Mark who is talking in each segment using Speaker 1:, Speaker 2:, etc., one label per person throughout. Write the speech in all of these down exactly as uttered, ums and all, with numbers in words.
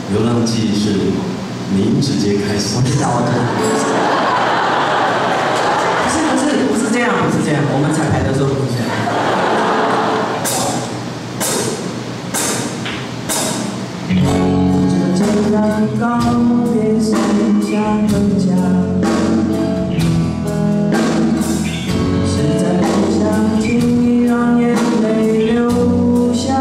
Speaker 1: 流浪记是您直接开始。
Speaker 2: 我知道，我知道。不是不是不是这样，不是这样，我们彩排的时候不是这样。这样告别剩下的家，实在不想轻易让眼泪流下。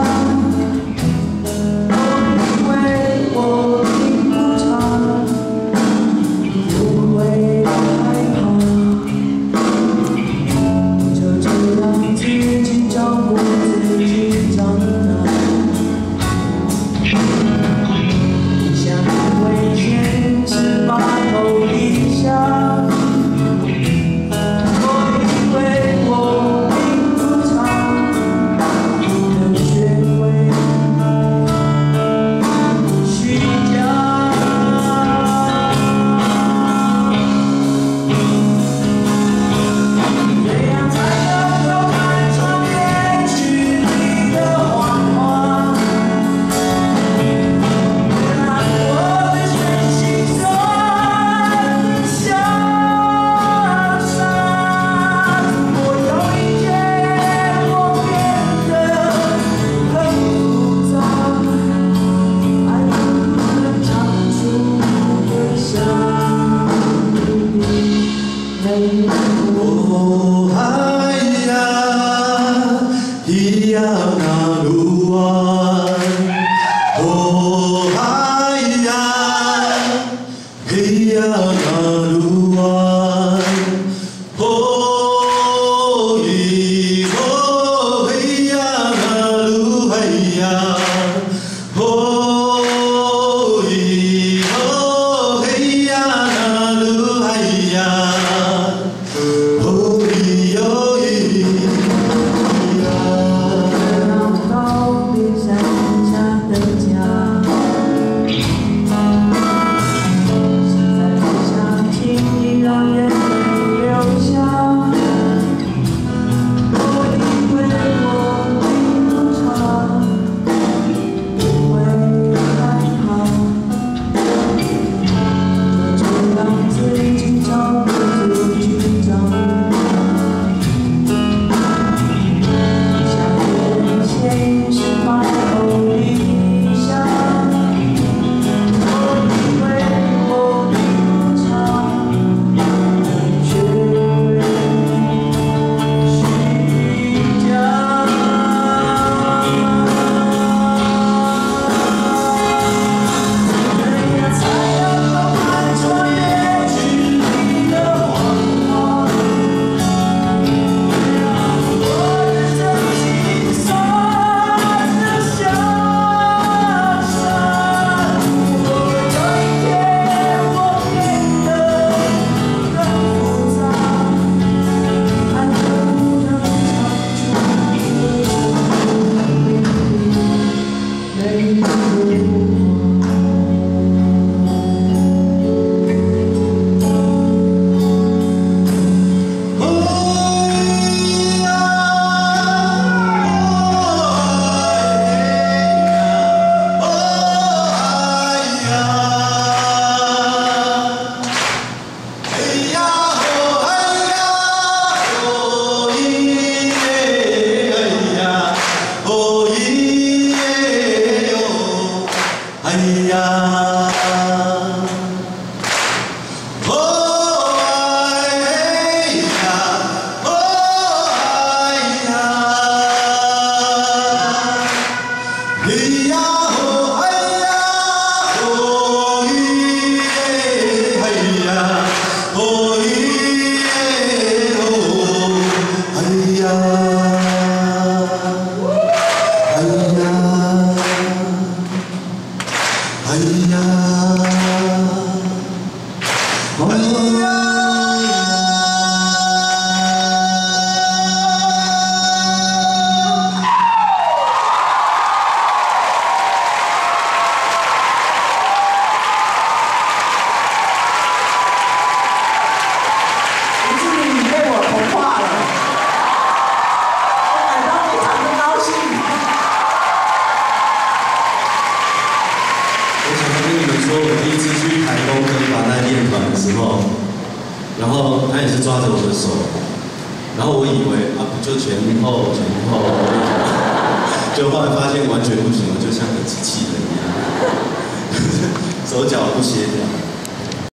Speaker 1: 跟你们说，我第一次去台东跟法奈练团的时候，然后他也是抓着我的手，然后我以为啊，不就前后前后，就后来发现完全不行，我就像个机器人一样，手脚不协调。